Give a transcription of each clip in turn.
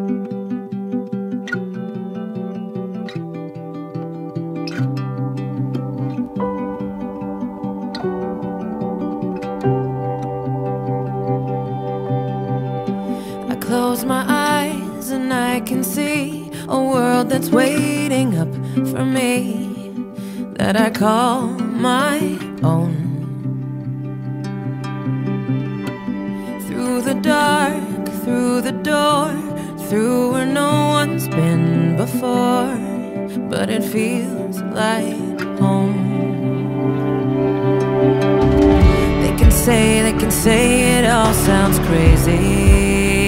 Close my eyes and I can see a world that's waiting up for me, that I call my own. Through the dark, through the door, through where no one's been before, but it feels like home. They can say it all sounds crazy.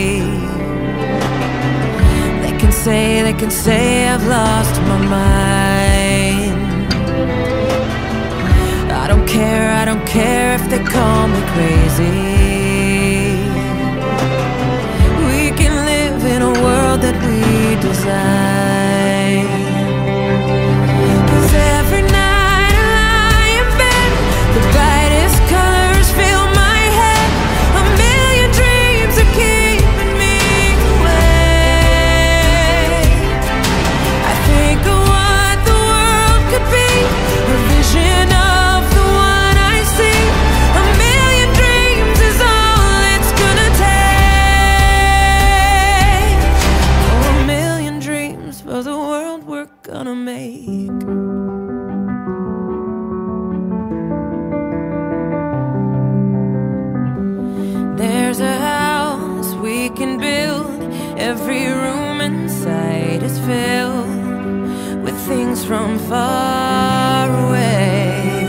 They can say I've lost my mind. I don't care if they call me crazy. We can live in a world that we design. 'Cause every night I lie in bed, the brightest colors fill my head. A million dreams are keeping me awake. I think of what the world could be, a vision of the one I see. A million dreams is all it's gonna take. Oh, a million dreams for the world we're gonna make. There's a house we can build, every room inside is filled with things from far away.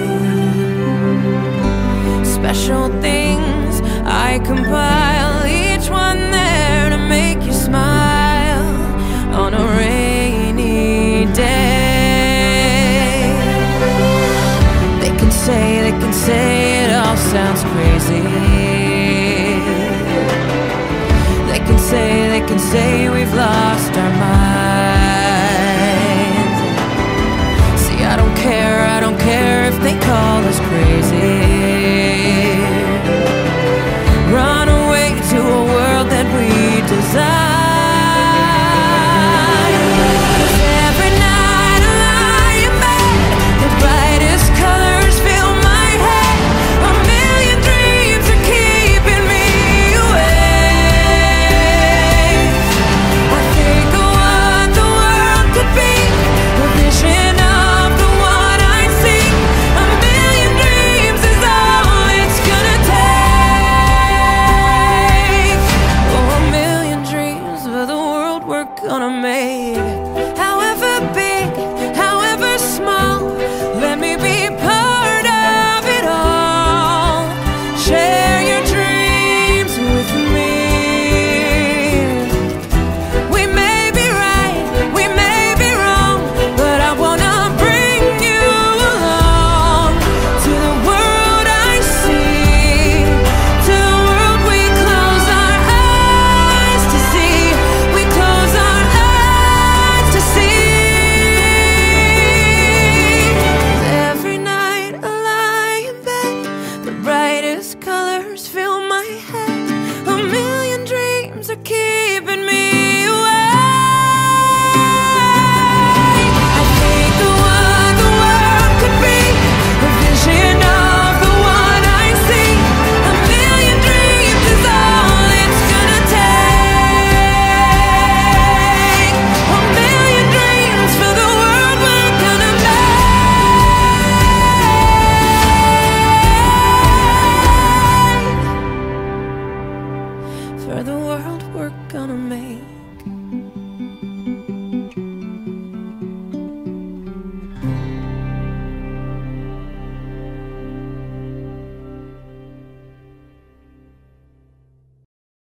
Special things I compile, each one there to make you smile on a rainy day. They can say it all sounds crazy. They can say we've lost our minds. See, I don't care if they call us crazy. Run away to a world that we design. Gonna make, however big, however small, let me be part of it all. Share your dreams with me. We may be right, we may be wrong, but I wanna bring you along to the world I see, to the world we close our eyes to see. We close our colors fill my head. A million dreams are keeping me awake. I think of what the world could be, a vision of the one I see. A million dreams is all it's gonna take. A million dreams for the world we're gonna make. For the world we're gonna make.